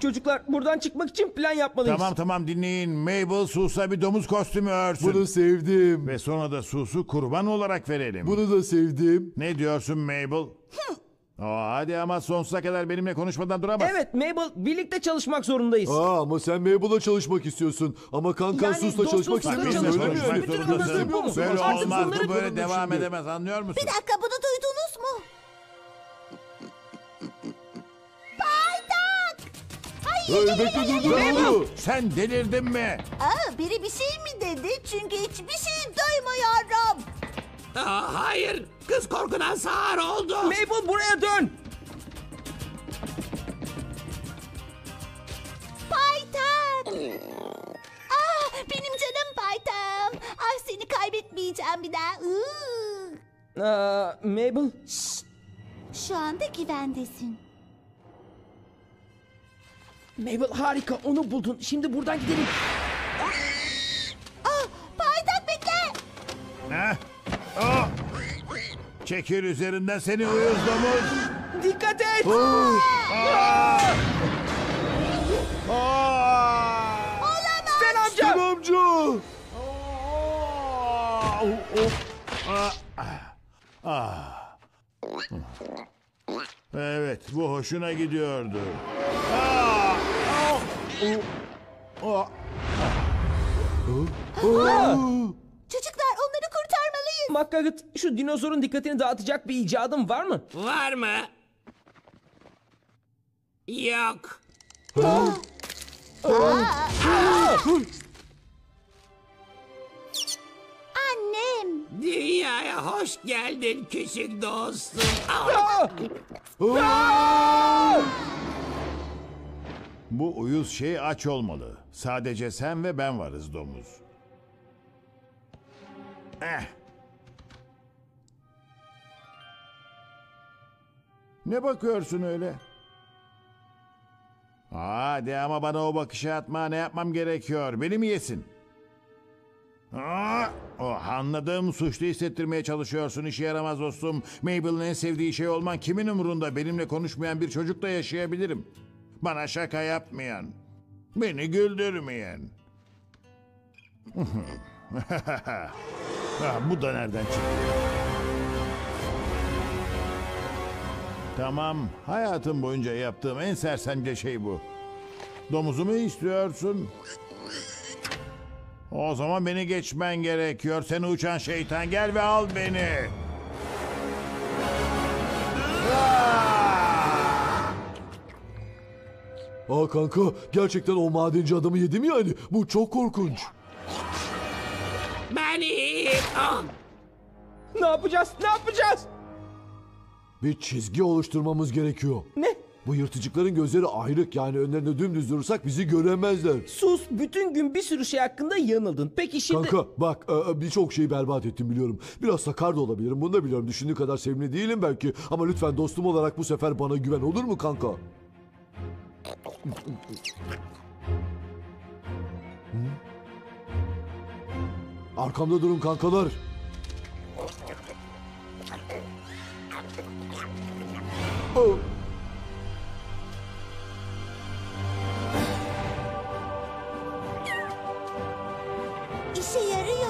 Çocuklar buradan çıkmak için plan yapmalıyız. Tamam dinleyin. Mabel Sus'a bir domuz kostümü örsün. Bunu sevdim. Ve sonra da Sus'u kurban olarak verelim. Bunu da sevdim. Ne diyorsun Mabel? Hadi ama sonsuza kadar benimle konuşmadan duramaz. Evet Mabel, birlikte çalışmak zorundayız. Ama sen Mabel'la çalışmak istiyorsun. Ama kankan Yani Sus'la çalışmak dostluk istemiyorsun, Sus'la öyle mi? çalışmak Konuşmak Bütün zorundasın. anladığım bu mu? Böyle Artık olmaz. bunları Bu böyle konuşun devam şimdi. edemez, anlıyor musun? Bir dakika, bunu duydunuz mu? Hey, bekle dur ne oldu? Sen delirdin mi? Biri bir şey mi dedi? Çünkü hiçbir şey duymuyorum. Hayır, kız korkudan sağır oldu. Mabel buraya dön. Paytak! Benim canım paytağım. Seni kaybetmeyeceğim bir daha. Mabel. Şu anda güvendesin. Mabel harika, onu buldun. Şimdi buradan gidelim. Paytak bekle! Heh. Oh. Çekil üzerinden seni uyuz domuz. Dikkat et. Sen amca. Sen amca. Evet, bu hoşuna gidiyordu. Çocuklar, onları kurtarmalıyız. McGuggett, şu dinozorun dikkatini dağıtacak bir icadın var mı? Var mı? Yok. Annem. Dünyaya hoş geldin küçük dostum. Bu uyuz şey aç olmalı. Sadece sen ve ben varız domuz. Ne bakıyorsun öyle? Hadi ama bana o bakışı atma. Ne yapmam gerekiyor? Beni mi yesin? Anladım. Suçlu hissettirmeye çalışıyorsun. İşe yaramaz dostum. Mabel'ın en sevdiği şey olman kimin umurunda? Benimle konuşmayan bir çocukla yaşayabilirim. Bana şaka yapmayan. Beni güldürmeyen. Bu da nereden çıktı? Tamam. Hayatım boyunca yaptığım en sersemce şey bu. Domuzumu istiyorsun. O zaman beni geçmen gerekiyor. Seni uçan şeytan, gel ve al beni. Kanka, gerçekten o madenci adamı yedi mi yani? Bu çok korkunç. Ben iyiyim. Ne yapacağız? Ne yapacağız? Bir çizgi oluşturmamız gerekiyor. Ne? Bu yırtıcıkların gözleri ayrık, yani önlerinde dümdüz durursak bizi göremezler. Sus, bütün gün bir sürü şey hakkında yanıldın. Peki şimdi... Kanka bak, birçok şeyi berbat ettim biliyorum. Biraz sakar da olabilirim, bunu da biliyorum. Düşündüğün kadar sevimli değilim belki. Ama lütfen dostum olarak bu sefer bana güven, olur mu kanka? Arkamda durun kankalar. İşe yarıyor.